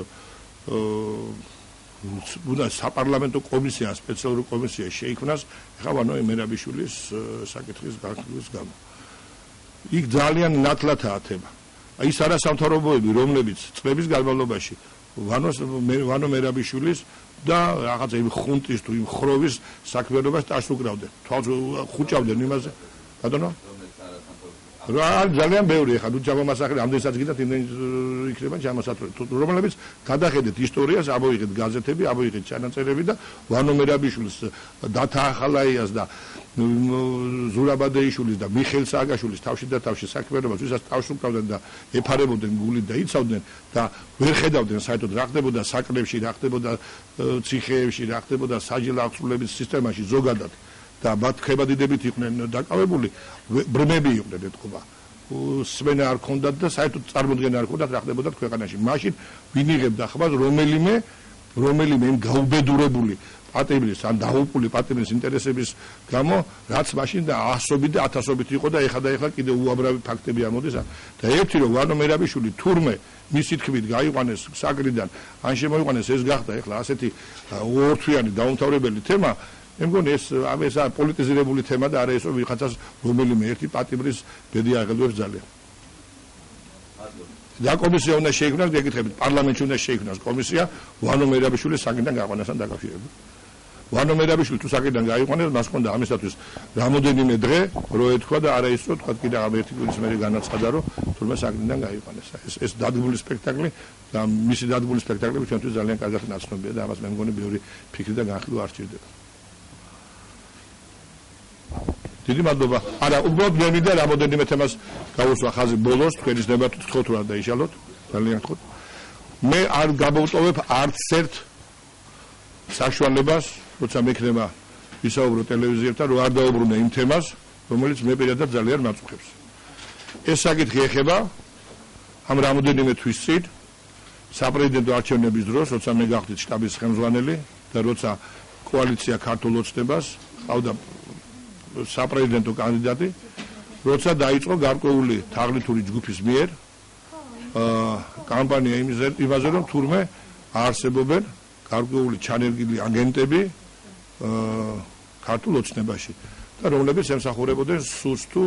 უნდა საპარლამენტო კომისია, სპეციალური კომისია შეიქმნას ეხლა ვანო მერაბიშვილის საკითხის განხილვის გამო. იქ ძალიან ნათლათაა თემა. ის არასამთავრობოები, რომლებიც წლების განმავლობაში ვანოს ვანო მერაბიშვილის და რაღაცა იმ ხუნტის თუ იმ ხროვის საქმიანობას ტაშს უკრავდნენ. თვალს ხუჭავდნენ იმაზე. ბატონო? ძალიან ბევრი ხა თუ ჯამასახლე ამდენსაც გინდათ იმენ იქნება ჯამასახლე რომელებიც გადახედეთ ისტორიას ამოიღეთ გაზეთები ამოიღეთ ჩანაწერები და ვანო მერაბიშვილის დათა ახალაიას და ზურაბადეიშვილის და მიხეილ სააკაშვილის თავში და თავში საქმიანობას ვისაც თავს უკრავდნენ და ეფარებოდნენ გულით და იცავდნენ და ვერ ხედავდნენ საერთოდ რა ხდებოდა საკრებში რა ხდებოდა ციხეებში რა ხდებოდა საჯარო აღსრულების სისტემაში ზოგადად და მათ ხებადიდებით იყვნენ დაკავებული ბრმები იყვნენ ეთქობა სვენა არ ქონდათ და საერთოდ წარმოდგენა არ ქონდათ რა ხდებოდა ქვეყანაში მაშინ ვინ იღებდა ხმას რომელიმე რომელიმე იმ გაუბედურებული პატიმრის ან დაუპული პატიმრის ინტერესების გამო რაც მაშინ და ასობით და ათასობით იყო და ეხლა და ეხლა კიდევ უამრავი ფაქტები ამოდის და ერთი რომ ვანო მერაბიშვილი თურმე მისი თქმით გაიყვანეს საკრიდან ან შემოიყვანეს ეს გახდა ეხლა ასეთი ორთვიანი დაუმთავრებელი თემა მე მგონი ეს ამ ეს პოლიტიზირებული თემა და არა ესო ვიღაცას რომელიმე ერთი პატიმრის ბედი აღელვებს ძალიან და კომისია უნდა შეიქმნას გეკითხებით პარლამენტში უნდა შეიქმნას კომისია ვანო მერაბიშვილის საკიდან გაყვანასთან დაკავშირებით ვანო მერაბიშვილი თუ საკიდან გაიყვანეს მას ჰქონდა ამისათვის რამოდენიმე დღე რო ეთქვა და არა ის რო თქვა კიდე ამ ერთი კვირის მერე განაცხადა რომ თურმე საკიდან გაიყვანეს ეს ეს დადგმული სპექტაკლი და მისი დადგმული სპექტაკლები ჩვენთვის ძალიან კარგად ნაცნობია და ამას მე მგონი ბევრი ფიქრი და განხილვა არ სჭირდება დიდი მადლობა არა უბრალოდ მე მინდა რამოდენიმე თემას გავუსვა ხაზი ბოლოს თქვენის დებატით თქო თუ არ დაიშალოთ ძალიან თქო მე არ გამოვტოვებ არც ერთ საშუალებას როცა მექნება ვისაუბრო ტელევიზიასთან რომ არ დაუბრუნე იმ თემას რომელიც მე პირადად ძალიან მაწუხებს ეს საკითხი ეხება ამ რამოდენიმე თვის წინ საპრეზიდენტო არჩევნების დროს როცა მე გახდით შტაბის ხელმძღვანელი და როცა კოალიცია ქართულ ოცნებას ყავდა საპრეზიდენტო კანდიდატი როცა დაიწყო გარკვეული თაღლითური ჯგუფის მიერ კამპანია იმაზე რომ თურმე არსებობენ გარკვეული ჩანერგილი აგენტები ქართულ ოცნებაში და რომლებიც ემსახურებოდნენ სულს თუ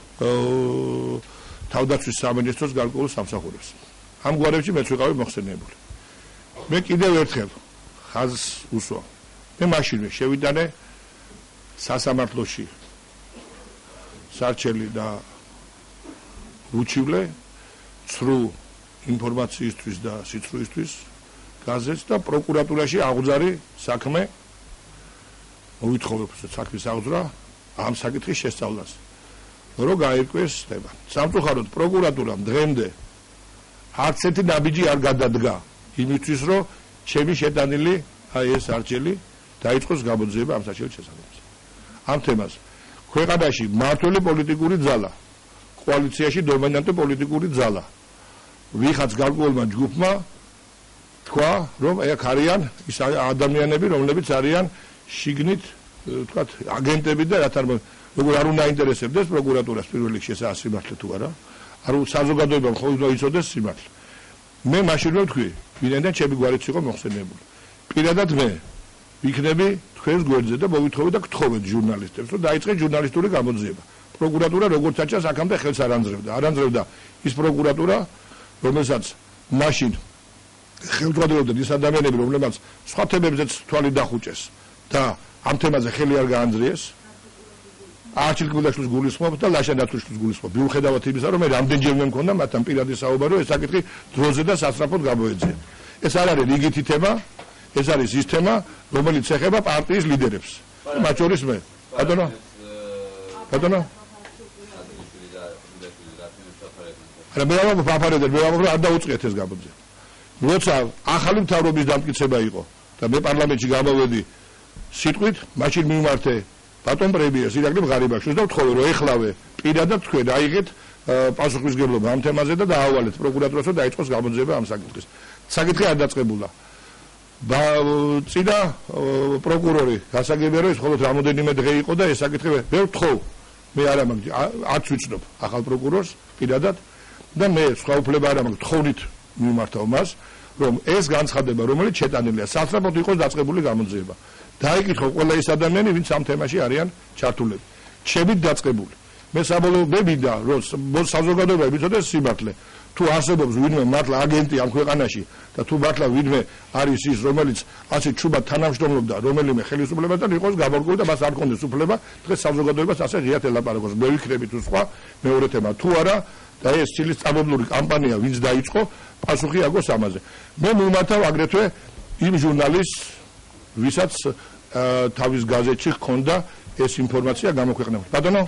თავდაცვის სამინისტროს გარკვეულ სამსახურებს ამ გვარებში მეც ვიყავი მოხსენიებული მე კიდევ ერთხელ ხაზს უსვა მე მაშინვე შევიტანე სასამართლოში სარჩელი და უჩივლე ცრუ ინფორმაციისთვის და სიცრუისთვის გაზეთს და პროკურატურაში აღძარი საქმე მოვითხოვებს საქმის აღძრა ამ საკითხის შესწავლას რომ გაირკვეს ხდება სამწუხაროდ პროკურატურამ დღემდე არც ერთი ნაბიჯი არ გადადგა იმისთვის რომ ჩემი შეტანილი აი ეს არჩელი დაიწყოს გამოძიება ამ საჩივით შესაძლებლად ამ თემას ქვეყანაში მართული პოლიტიკური ძალა კოალიციაში დომინანტი პოლიტიკური ძალა ვიღაც გარკვეულმა ჯგუფმა თქვა რომ აქ არიან ის ადამიანები რომლებიც არიან შიგნით თქვათ აგენტები და რათა როგორ არ უნდა ინტერესებდეს პროკურატურას პირველ რიგში ეს ასიმართლე თუ არა არ საზოგადოებამ ხო უნდა იცოდეს სიმართლე მე მაშინვე ვთქვი ვინაიდან ჩემი გვარიც იყო მოხსენებული პირადად მე ვიქნები თქვენს გვერდზე და მოვითხოვე და გთხოვეთ ჟურნალისტებს რომ დაიწყეს ჟურნალისტური გამოძიება პროკურატურა როგორც აჭას აქამდე ხელს არ ანძრევდა არ ანძრევდა ის პროკურატურა რომელსაც მაშინ ხელმძღვანელობდნენ ის ადამიანები რომლებიც სხვა თემებზეც თვალი დახუჭეს და ამ თემაზე ხელი არ გაანძრიეს არჩილ გულაშვილის გულისხმობს და ლაშა ნათუშლის გულისხმობს მიუხედავად იმისა რომ მე რამდენჯერმე მქონდა მათთან პირადი საუბარი რომ ეს საკითხი დროზე და სასწრაფოდ გამოეძიე ეს არ არის რიგითი თემა ეს არის ის თემა რომელიც ეხება პარტიის ლიდერებს მათ შორის მე ბატონო ბატონო არა მე არ ვაფარებდი მე ვამბობ რომ არ დაუწყიეთ ეს გამოძიება როცა ახალი მთავრობის დამტკიცება იყო და მე პარლამენტში გამოვედი სიტყვით მაშინ მიმართე ბატონ პრემიერს ირაკლი მღარიბაშვილს და ვთხოვე რომ ეხლავე პირადად თქვენ აიღეთ პასუხისმგებლობა ამ თემაზე და დაავალეთ პროკურატურას რომ დაიწყოს გამოძიება ამ საკითხის საკითხი არ დაწყებულა წინა პროკურორი გასაგებია რომ ეს მხოლოდ რამოდენიმე დღე იყო და ეს საკითხი მე ვთხოვ მე არა მაგ არც ვიცნობ ახალ პროკურორს პირადად და მე სხვა უფლება არ მაქვს თხოვნით მიმართავ მას რომ ეს განცხადება რომელიც შეტანილია სასწრაფოდ იყოს დაწყებული გამოძიება დაიკითხო ყველა ის ადამიანები ვინც ამ თემაში არიან ჩართულები ჩემით დაწყებული მე საბოლოო მე მინდა რომ საზოგადოება იცოდეს სიმართლე თუ არსებობს ვინმე მართლა აგენტი ამ ქვეყანაში და თუ მართლა ვინმე არის ის რომელიც ასე ჩუბად თანამშრომლობდა რომელიმე ხელისუფლებასთან იყოს გამორგული და მას არ ქონდეს უფლება დღეს საზოგადოებას ასე ღიად ელაპარაკოს მე ვიქნები თუ სხვა მეორე თემა თუ არა და ეს ცილის წამობლური კამპანია ვინც დაიწყო პასუხი აგოს ამაზე მე მიმართავ აგრეთვე იმ ჟურნალისტს ვისაც თავის გაზეთში ჰქონდა ეს ინფორმაცია გამოქვეყნებული ბატონო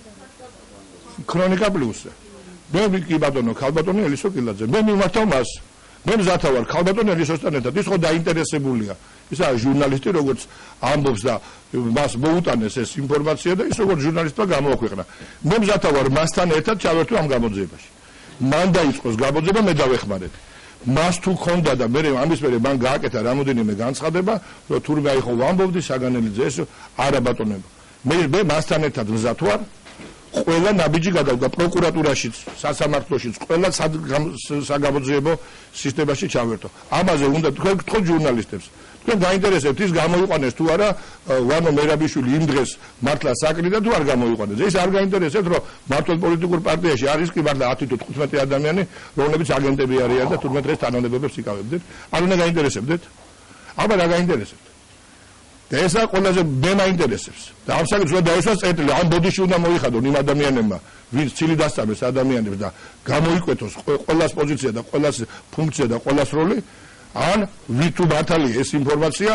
ქრონიკა პლუსზე მე კი ბატონო ქალბატონი ელისო კილაძე მე მიმართავ მას მე მზათა ვარ ქალბატონი ელისოსთან ერთად ის ხო დაინტერესებულია ისა ჟურნალისტი როგორც ამბობს და მას მოუტანეს ეს ინფორმაცია და ის როგორც ჟურნალისტმა გამოაქვეყნა მე მზათა ვარ მასთან ერთად ჩავერთო ამ გამოძიებაში მან დაიწყოს გამოძიება მე დავეხმარებ მას თუ ქონდა და მე ამის მერე მან გააკეთა რამოდენიმე განცხადება რომ თურმე აი ხო ვამბობდი საგანელიძე ეს არა ბატონებო მე მე მასთან ერთად მზად ვარ ყველა ნაბიჯი გადავდა პროკურატურაშიც, სასამართლოშიც, ყველა საგამოძიებო სისტემაში ჩავერთო. ამაზე უნდა თქვენ გთხოვთ ჟურნალისტებს. თქვენ გაინტერესებთ ის გამოიყვანეს თუ არა ვანო მერაბიშვილი იმ დღეს მართლა საკრი და თუ არ გამოიყვანეს. ეს არ გაინტერესებთ რომ მართლ პოლიტიკურ პარტიაში არის კი მართლა ათი თუ თხუთმეტი ადამიანი, რომლებიც აგენტები არიან და თურმეტ დღეს თანამდებობებს იკავებდნენ. არ უნდა გაინტერესებდეთ? აბა რა გაინტერესებთ? და ესა ყველაზე მე მაინტერესებს და ამ საკითხს დაისვას წერტილი ამ ბოდიში უნდა მოიხადონ იმ ადამიანებმა ვინც ცილი დასწამეს ადამიანებს და გამოიკვეთოს ყველას პოზიცია და ყველას ფუნქცია და ყველას როლი ან ვით მართალი ეს ინფორმაცია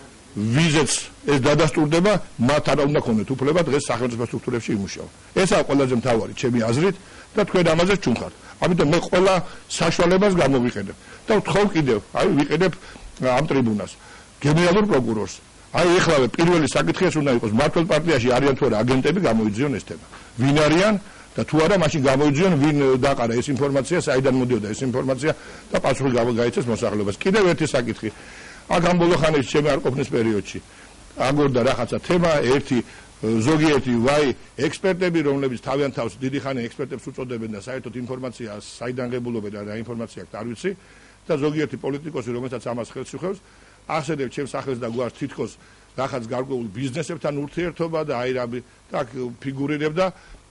ვიზეც ეს დადასტურდება მათ არ უნდა ქონდეთ უფლება დღეს სახელმწიფო სტრუქტურებში იმუშაონ ესაა ყველაზე მთავარი ჩემი აზრით და თქვენ ამაზე ჩუნხართ ამიტომ მე ყველა საშუალებას გამოვიყენებ და ვთხოვ კიდევ აი ვიყენებ ამ ტრიბუნას გენერალურ პროკურორს აი ეხლავე პირველი საკითხი ეს უნდა იყოს მართლ პარტიაში არიან თუ არა აგენტები გამოიძიონ ეს თემა ვინ არიან და თუ არა მაშინ გამოიძიონ ვინ დაყარა ეს ინფორმაცია საიდან მოდიოდა ეს ინფორმაცია და პასუხი გაიცეს მოსახლეობას კიდევ ერთი საკითხი აქ ამ ბოლო ხანის ჩემი არ ყოფნის პერიოდში აგორდა რაღაცა თემა ერთი ზოგიერთი ვაი ექსპერტები რომლებიც თავიანთ თავს დიდი ხანი ექსპერტებს უწოდებენ და საერთოდ ინფორმაცია საიდან ღებულობენ და რა ინფორმაცია აქვს არ ვიცი და ზოგიერთი პოლიტიკოსი რომელსაც ამას ხელს უხევს ახსენებ ჩემს სახელს და გვარს თითქოს რაღაც გარკვეულ ბიზნესებთან ურთიერთობა და აი რა და ფიგურირებდა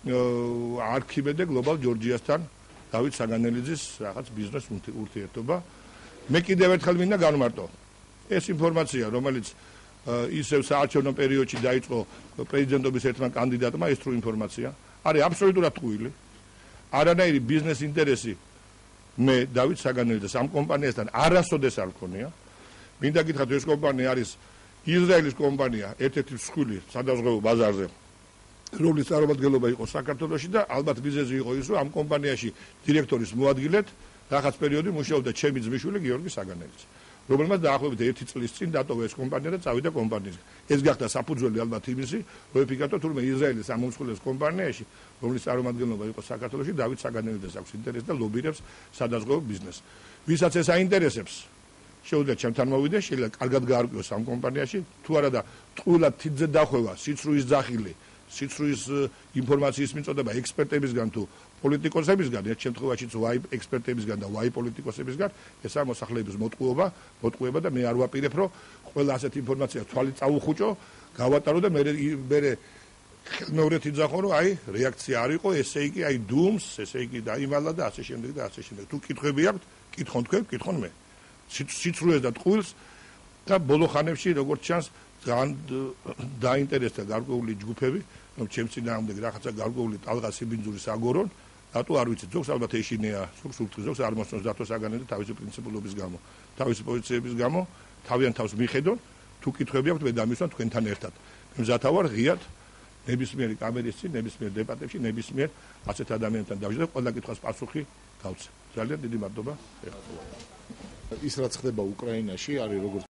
არქიმედე გლობალ ჯორჯიასთან დავით საგანელიძის რაღაც ბიზნეს ურთიერთობა მე კიდევ ერთხელ მინდა განმარტო ეს ინფორმაცია რომელიც ისევ საარჩევნო პერიოდში დაიწყო პრეზიდენტობის ერთმა კანდიდატმა ეს თუ ინფორმაცია არის აბსოლუტურად ტყუილი არანაირი ბიზნეს ინტერესი მე დავით საგანელიძეს ამ კომპანიასთან არასოდეს არ მქონია მინდა გითხრათ ეს კომპანია არის ისრაელის კომპანია ერთ-ერთი მსხვილი სადაზღვევო ბაზარზე რომლის წარმომადგენლობა იყო საქართველოში და ალბათ მიზეზი იყო ის რომ ამ კომპანიაში დირექტორის მოადგილედ რაღაც პერიოდი მუშაობდა ჩემი ძმისშვილი გიორგი საგანელიძე რომელმაც დაახლოებით ერთი წლის წინ დატოვა ეს კომპანია და წავიდა კომპანიაზე ეს გახდა საფუძველი ალბათ იმისი რომ ეფიქრა თურმე ისრაელის ამ უმსხვილეს კომპანიაში რომლის წარმომადგენლობა იყო საქართველოში დავით საგანელიძეს აქვს ინტერესი და ლობირებს სადაზღვევო ბიზნესს ვისაც ეს აინტერესებს შეუძლია ჩემთან მოვიდეს შეიძლება კარგად გაარკვიოს ამ კომპანიაში თუ არა და ტყუილად თითზე დახვევა სიცრუის ძახილი სიცრუის ინფორმაციის მიწოდება ექსპერტებისგან თუ პოლიტიკოსებისგან ერთ შემთხვევაშიც ვაი ექსპერტებისგან და ვაი პოლიტიკოსებისგან ესაა მოსახლეობის მოტყუება მოტყუება და მე არ ვაპირებ რომ ყველა ასეთ ინფორმაციას თვალი წაუხუჭო გავატარო და მე მე მეორეთ იძახო რომ აი რეაქცია არ იყო ესე იგი აი დუმს ესე იგი დაიმალა და ასე შემდეგ და ასე შემდეგ თუ კითხვები აქვთ კითხონ თქვენ კითხონ მე სიცრუეს და ტყუილს და ბოლო ხანებში როგორც ჩანს ძალიან დაინტერესდა გარკვეული ჯგუფები რომ ჩემს წინააღმდეგ რაღაცა გარკვეული ტალღა სიბინძურის აგორონ რატო არ ვიცით ზოგს ალბათ ეშინეა ზოგს ურთის ზოგს არ მოსწონს დათო საგანელი თავისი პრინციპულობის გამო თავისი პოზიციების გამო თავიანთ თავს მიხედონ თუ კითხვები აქვთ მე დამისვან თქვენთან ერთად მე მზათა ვარ ღიად ნებისმიერი კამერის წინ ნებისმიერ დებატებში ნებისმიერ ასეთ ადამიანთან დავიჯდე ყველა კითხვას პასუხი გავცე ძალიან დიდი მადლობა ის რაც ხდება უკრაინაში არის როგორც